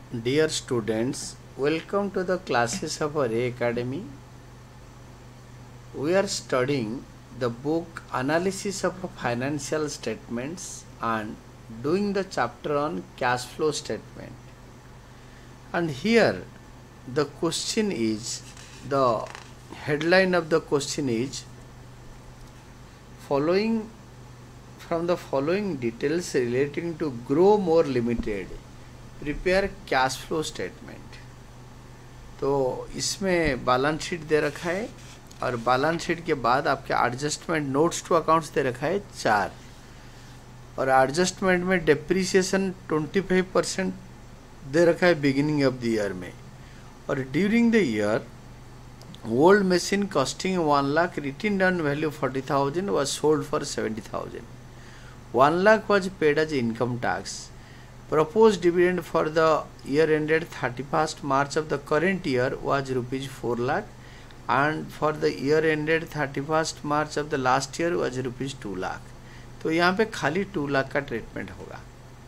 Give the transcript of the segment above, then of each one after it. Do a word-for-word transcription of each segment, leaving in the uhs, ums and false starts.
Dear students, welcome to the classes of Array Academy. We are studying the book Analysis of Financial Statements and doing the chapter on cash flow statement. And here the question is, the headline of the question is, following from the following details relating to Grow More Limited, prepare cash flow statement. तो इसमें balance sheet दे रखा है और balance sheet के बाद आपके adjustment notes to accounts दे रखा है चार, और एडजस्टमेंट में डेप्रीसिएशन पच्चीस परसेंट दे रखा है बिगिनिंग ऑफ द ईयर में, और during the year old machine costing one lakh written down value forty thousand was sold for seventy thousand, one lakh was paid as income tax, proposed dividend for the year ended thirty-first March of the current year was rupees four lakh, and for the year ended thirty-first March of the last year was rupees two lakh। तो यहाँ पे खाली to lakh का treatment होगा,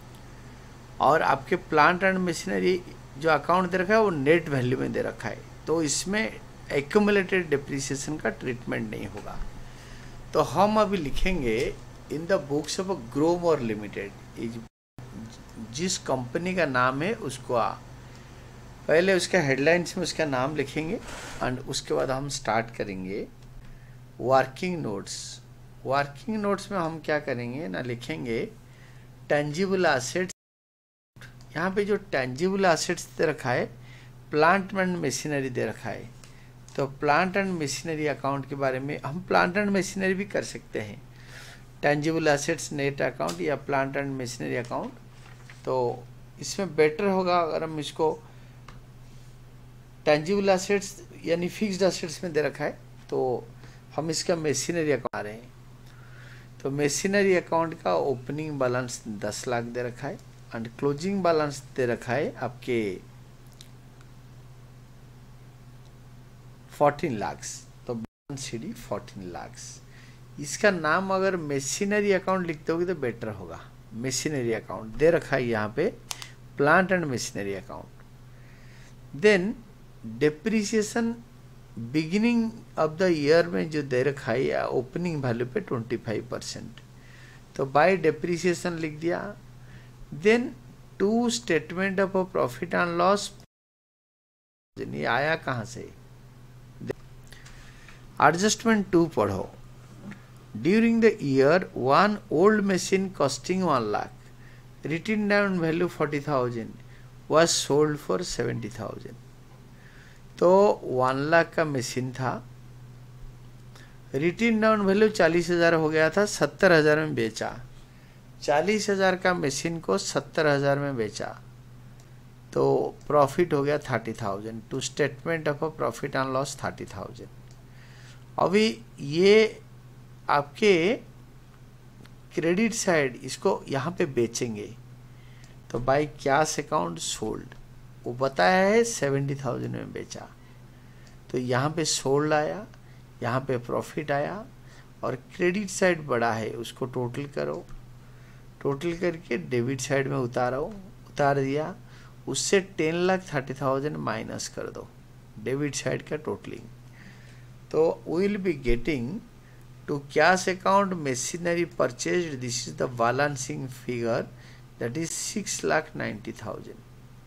और आपके plant and machinery जो account दे रखा है वो नेट वैल्यू में दे रखा है, तो इसमें एक्यूमुलेटेड डिप्रिसिएशन का ट्रीटमेंट नहीं होगा। तो हम अभी लिखेंगे in the books of Grow More Limited, is जिस कंपनी का नाम है उसको आ पहले उसका हेडलाइंस में उसका नाम लिखेंगे, एंड उसके बाद हम स्टार्ट करेंगे वर्किंग नोट्स। वर्किंग नोट्स में हम क्या करेंगे ना, लिखेंगे टेंजिबल एसेट्स। यहाँ पे जो टेंजिबल एसेट्स दे रखा है प्लांट एंड मशीनरी दे रखा है, तो प्लांट एंड मशीनरी अकाउंट के बारे में हम प्लांट एंड मशीनरी भी कर सकते हैं, टेंजिबल एसेट्स नेट अकाउंट या प्लांट एंड मशीनरी अकाउंट। तो इसमें बेटर होगा अगर हम इसको टेंजिबल एसेट्स यानी फिक्स्ड एसेट्स में दे रखा है, तो हम इसका मशीनरी अकाउंट आ रहे हैं। तो मशीनरी अकाउंट का ओपनिंग बैलेंस दस लाख दे रखा है एंड क्लोजिंग बैलेंस दे रखा है आपके फोर्टीन लाख्स, तो बैलेंस शीट फोर्टीन लाख्स। इसका नाम अगर मशीनरी अकाउंट लिखते होगे तो बेटर होगा। मशीनरी अकाउंट दे रखा है यहाँ पे plant and machinery account. Then depreciation beginning of the year में जो दे रखा है या ओपनिंग वैल्यू पे पच्चीस परसेंट, तो बाय डेप्रीसिएशन लिख दिया। Then to statement of profit and loss, ये आया कहाँ से, एडजस्टमेंट टू पढ़ो। During the year, one old machine costing one lakh, written down value forty thousand, was sold for seventy thousand। तो वन लाख का मशीन था, रिटर्न डाउन वैल्यू चालीस हजार हो गया था, सत्तर हजार में बेचा। चालीस हजार का मशीन को सत्तर हजार में बेचा, तो प्रॉफिट हो गया thirty thousand. To statement of a profit and loss thirty thousand. अभी ये आपके क्रेडिट साइड इसको यहाँ पे बेचेंगे, तो बाय कैश अकाउंट सोल्ड, वो बताया है सेवेंटी थाउजेंड में बेचा, तो यहाँ पे सोल्ड आया, यहाँ पे प्रॉफिट आया, और क्रेडिट साइड बड़ा है उसको टोटल करो, टोटल करके डेबिट साइड में उतारो, उतार दिया, उससे ten lakh thirty thousand minus कर दो डेबिट साइड का टोटलिंग। तो will be getting to cash account machinery purchased, this is the balancing figure, that is six lakh ninety thousand।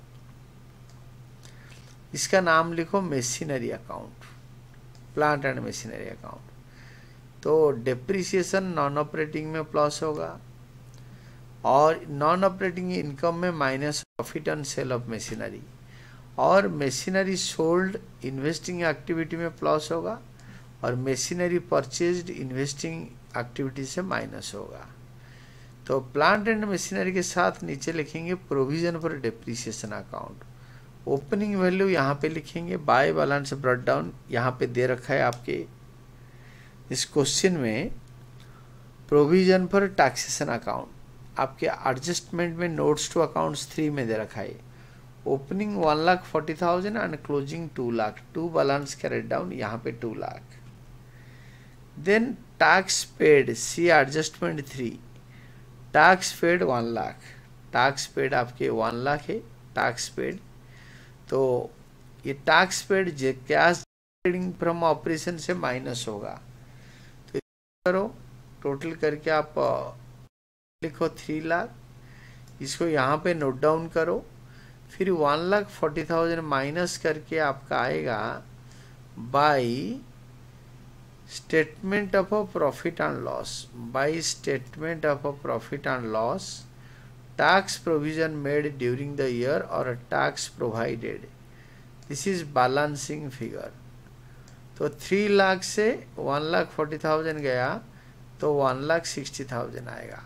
इसका नाम लिखो machinery account, plant and machinery account. तो depreciation non operating में plus होगा, और non operating income में minus profit on sale of machinery, और machinery sold investing activity में प्लस होगा, और मशीनरी परचेज्ड इन्वेस्टिंग एक्टिविटी से माइनस होगा। तो प्लांट एंड मशीनरी के साथ नीचे लिखेंगे provision for depreciation account. Opening value यहाँ पे लिखेंगे, बाय बैलेंस ब्रॉट डाउन यहाँ पे दे रखा है आपके इस क्वेश्चन में प्रोविजन फॉर टैक्सेशन अकाउंट, आपके एडजस्टमेंट में नोट्स टू अकाउंट्स थ्री में दे रखा है। Opening one lakh forty thousand and closing two lakh, to balance carried down यहाँ पे two lakh. Then tax paid, see adjustment three, tax paid one lakh, tax paid आपके one lakh है, टैक्स पेड। तो ये tax paid cash generating from operation से minus होगा। तो करो टोटल करके आप लिखो थ्री लाख, इसको यहाँ पे नोट डाउन करो, फिर one lakh forty thousand minus करके आपका आएगा by statement of a profit and loss, by statement of a profit and loss, tax provision made during the year और tax provided, this is balancing figure. तो three lakh से one lakh forty thousand गया तो वन lakh sixty thousand आएगा।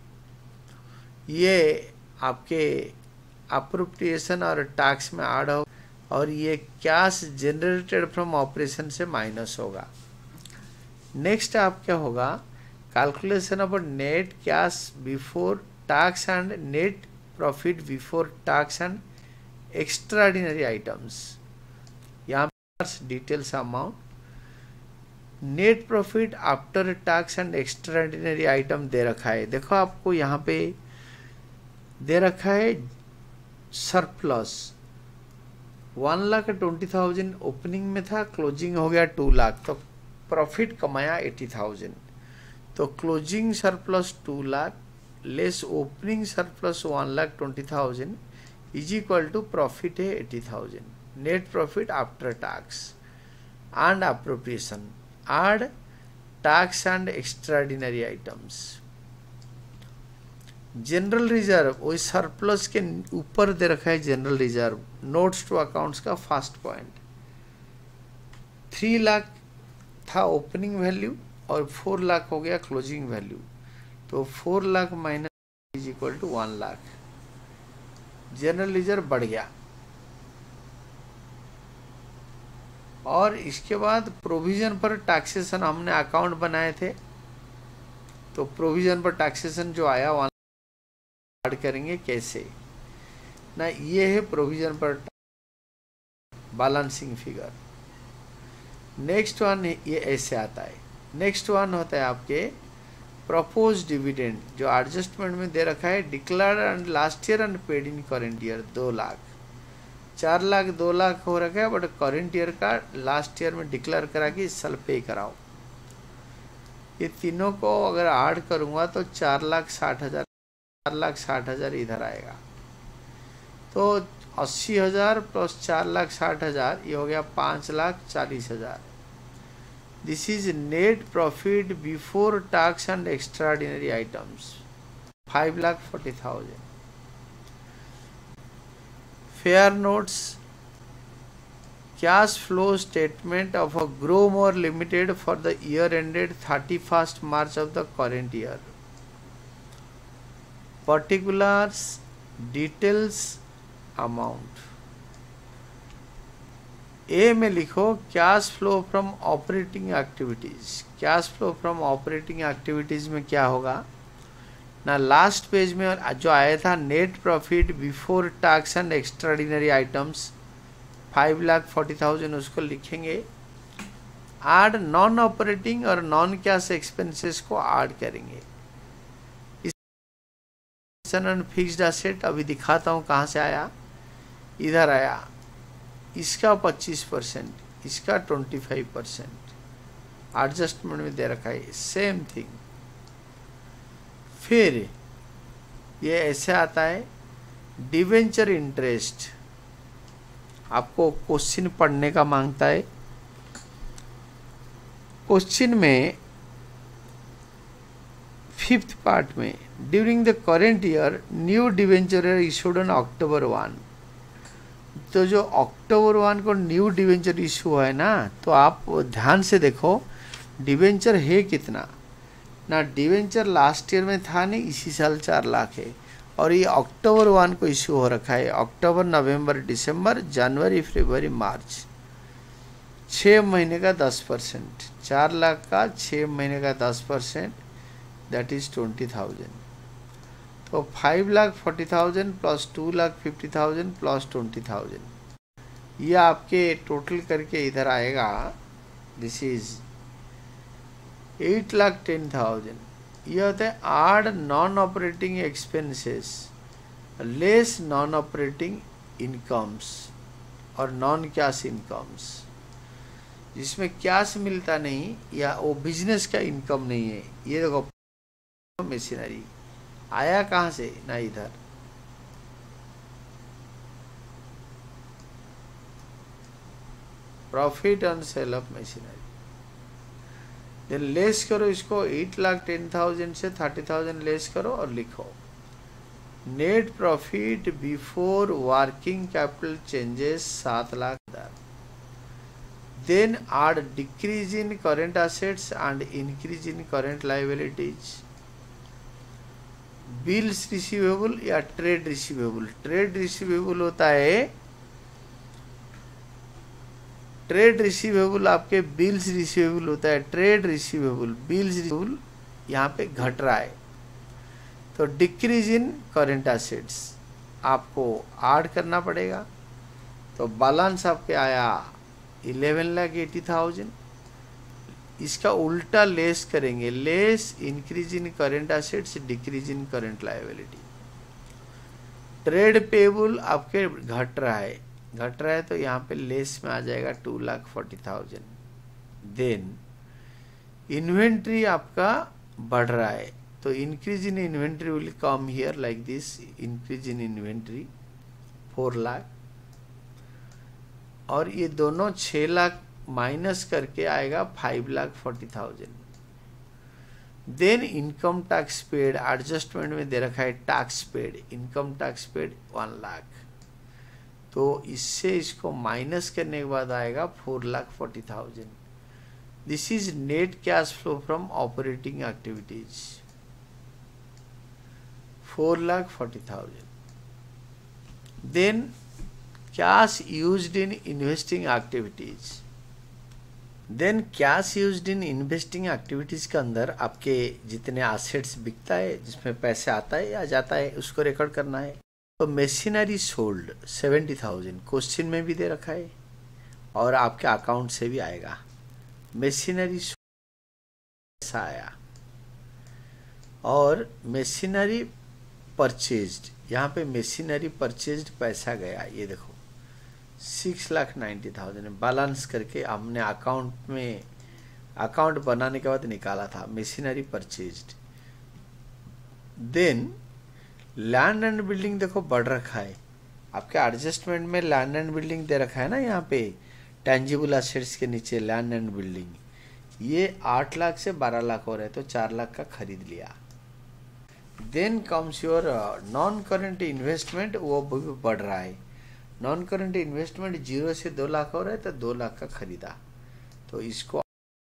ये आपके appropriation और टैक्स में ऐड हो और ये कैश जनरेटेड फ्रॉम ऑपरेशन से माइनस होगा। नेक्स्ट आप क्या होगा, calculation of net cash before tax and net profit before tax and extraordinary items. यहाँ पर details amount, net profit after tax and extraordinary item दे रखा है। देखो आपको यहाँ पे दे रखा है surplus one lakh twenty thousand opening में था, क्लोजिंग हो गया टू लाख, तो प्रॉफिट कमाया एटी थाउजेंड। तो closing surplus two lakh less opening surplus one lakh twenty thousand is equal to profit है eighty thousand. Net profit after tax and appropriation add tax and extraordinary items. General reserve वही सरप्लस के ऊपर दे रखा है general reserve, notes to accounts का first point. Three lakh था ओपनिंग वैल्यू और फोर लाख हो गया क्लोजिंग वैल्यू, तो four lakh minus is equal to one lakh, general reserve बढ़ गया। और इसके बाद प्रोविजन पर टैक्सेशन हमने अकाउंट बनाए थे, तो प्रोविजन पर टैक्सेशन जो आया वन ऐड करेंगे कैसे ना, ये है प्रोविजन पर बैलेंसिंग फिगर। नेक्स्ट वन ये ऐसे आता है। नेक्स्ट वन होता है आपके प्रपोज डिविडेंड, जो एडजस्टमेंट में दे रखा है, declared and last year and paid in current year दो लाख, चार लाख दो लाख हो रखा है, बट करेंट ईयर का लास्ट ईयर में डिक्लेयर करा कि इस साल पे कराओ। ये तीनों को अगर ऐड करूंगा तो चार लाख साठ हजार चार लाख साठ हजार इधर आएगा। तो अस्सी हजार प्लस चार लाख साठ हजार ये हो गया पाँच लाख चालीस हजार। This is net profit before tax and extraordinary items five lakh forty thousand. Fair notes cash flow statement of a Grow More Limited for the year ended thirty first March of the current year. particulars, details, amount। A में लिखो cash flow from operating activities. Cash flow from operating activities में क्या होगा ना, last page में जो आया था net profit before tax and extraordinary items five lakh forty thousand, उसको लिखेंगे। ऐड नॉन ऑपरेटिंग और नॉन कैश एक्सपेंसेस को ऐड करेंगे। फिक्स्ड एसेट अभी दिखाता हूँ कहाँ से आया, इधर आया, इसका पच्चीस परसेंट, इसका ट्वेंटी फाइव परसेंट एडजस्टमेंट में दे रखा है, सेम थिंग। फिर ये ऐसे आता है डिवेंचर इंटरेस्ट, आपको क्वेश्चन पढ़ने का मांगता है। क्वेश्चन में फिफ्थ पार्ट में during the current year new debenture issued on October one. तो जो अक्टूबर वन को न्यू डिवेंचर इशू है ना, तो आप ध्यान से देखो डिवेंचर है कितना ना, डिवेंचर लास्ट ईयर में था नहीं, इसी साल चार लाख है, और ये अक्टूबर वन को इशू हो रखा है। अक्टूबर नवंबर दिसंबर जनवरी फरवरी मार्च, छः महीने का दस परसेंट, चार लाख का छः महीने का दस percent, that is twenty thousand. तो five lakh forty thousand plus two lakh fifty thousand plus twenty thousand, ये आपके टोटल करके इधर आएगा, this is eight lakh ten thousand. ये होता है add non operating expenses less non operating incomes और नॉन कैश इनकम्स, जिसमें कैश मिलता नहीं या वो बिजनेस का इनकम नहीं है। ये देखो मशीनरी आया कहाँ से ना, इधर profit on sale of machinery. Then less करो इसको, एट लाख टेन थाउजेंड से थर्टी थाउजेंड लेस करो और लिखो net profit before working capital changes सात लाख दर। Then add decrease in current assets and increase in current liabilities. Bills receivable या trade receivable, trade receivable होता है, ट्रेड रिसीवेबल आपके बिल्स रिसीवेबल होता है, ट्रेड रिसीवेबल बिल्स रिसीवेबल यहाँ पे घट रहा है। तो डिक्रीज इन करेंट एसेट्स आपको ऐड करना पड़ेगा। तो बैलेंस आपके आया इलेवन लाख एटी थाउजेंड। इसका उल्टा लेस करेंगे, less increase in current assets decrease in current liability. Trade payable आपके घट रहा है, घट रहा है तो यहाँ पे लेस में आ जाएगा two lakh forty thousand. Then inventory आपका बढ़ रहा है, तो increase in inventory will come here like this, increase in inventory four lakh, और ये दोनों छः लाख माइनस करके आएगा five lakh forty thousand. Then income tax paid, adjustment में दे रखा है tax paid, income tax paid one lakh, तो इससे इसको माइनस करने के बाद आएगा four lakh forty thousand. This is net cash flow from operating activities, four lakh forty thousand. Then cash used in investing activities, then cash used in investing activities के अंदर आपके जितने एसेट्स बिकता है, जिसमें पैसे आता है या जाता है, उसको रिकॉर्ड करना है। तो machinery sold seventy thousand question में भी दे रखा है और आपके अकाउंट से भी आएगा। मशीनरी पैसा आया, और मशीनरी परचेज्ड, यहाँ पे मशीनरी परचेज्ड पैसा गया, ये देखो six lakh ninety thousand balance करके हमने अकाउंट में, अकाउंट बनाने के बाद निकाला था machinery purchased. Then land and building देखो बढ़ रखा है, आपके एडजस्टमेंट में लैंड एंड बिल्डिंग दे रखा है ना, यहाँ पे टेंजिबल एसेट्स के नीचे लैंड एंड बिल्डिंग, ये आठ लाख से बारह लाख हो रहा है, तो चार लाख का खरीद लिया। Then comes your non current investment, वो भी बढ़ रहा है, नॉन करेंट इन्वेस्टमेंट जीरो से दो लाख हो रहा है, तो दो लाख का खरीदा, तो इसको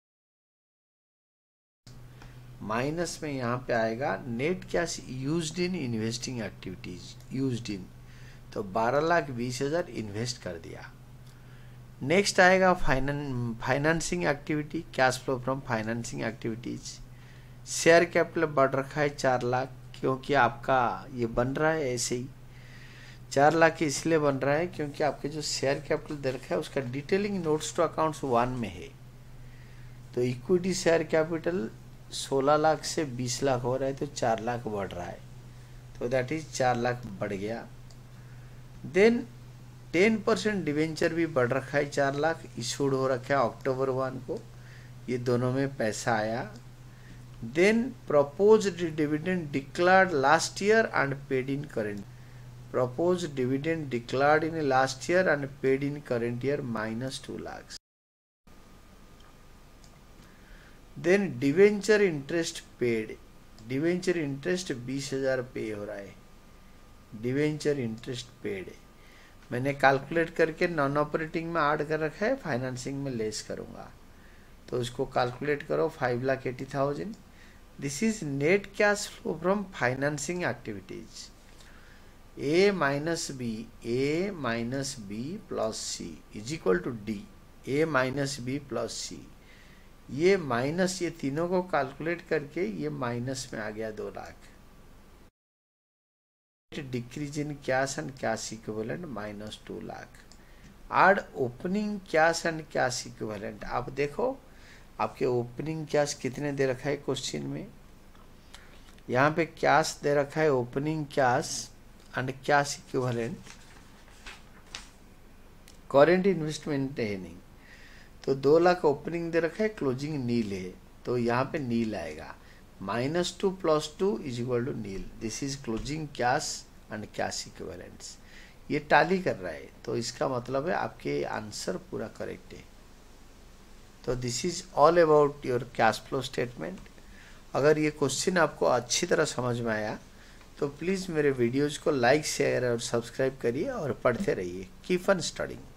माइनस में यहाँ पे आएगा net cash used in investing activities, used in, तो बारह लाख बीस हजार इन्वेस्ट कर दिया। नेक्स्ट आएगा finance financing activity, cash flow from financing activities. Share capital बढ़ रखा है चार लाख, क्योंकि आपका ये बन रहा है ऐसे ही, चार लाख इसलिए बन रहा है क्योंकि आपके जो शेयर कैपिटल दे रखा है उसका detailing notes to accounts one में है। तो इक्विटी शेयर कैपिटल सोलह लाख से बीस लाख हो रहा है, तो चार लाख बढ़ रहा है, तो दैट इज चार लाख बढ़ गया। देन टेन परसेंट डिवेंचर भी बढ़ रखा है, चार लाख इशूड हो रखा है अक्टूबर वन को, ये दोनों में पैसा आया। Then proposed dividend declared last year and paid in current, proposed dividend declared in last year and paid in current year minus two lakhs. Then debenture interest paid, debenture interest बीस हजार पे हो रहा है, debenture interest paid मैंने calculate करके non operating में add कर रखा है, फाइनेंसिंग में लेस करूंगा, तो उसको कैलकुलेट करो five lakh eighty thousand. This is net cash flow from financing activities, A minus B, A minus B plus C is equal to D, A minus B plus C, ये minus, ये तीनों को calculate करके ये minus में आ गया दो lakh. Decrease in cash and cash equivalent minus two lakh. Add opening cash and cash equivalent, आप देखो आपके ओपनिंग कैश कितने दे रखा है क्वेश्चन में, यहाँ पे कैश दे रखा है opening cash and cash equivalent, current investment है नहीं, तो दो लाख ओपनिंग दे रखा है, क्लोजिंग नील है, तो यहाँ पे नील आएगा। Minus two plus two is equal to nil, this is closing cash and cash equivalents. ये टाली कर रहा है, तो इसका मतलब है आपके आंसर पूरा करेक्ट है। तो this is all about your cash flow statement. अगर ये क्वेश्चन आपको अच्छी तरह समझ में आया तो प्लीज़ मेरे वीडियोज़ को लाइक शेयर और सब्सक्राइब करिए और पढ़ते रहिए। Keep on studying.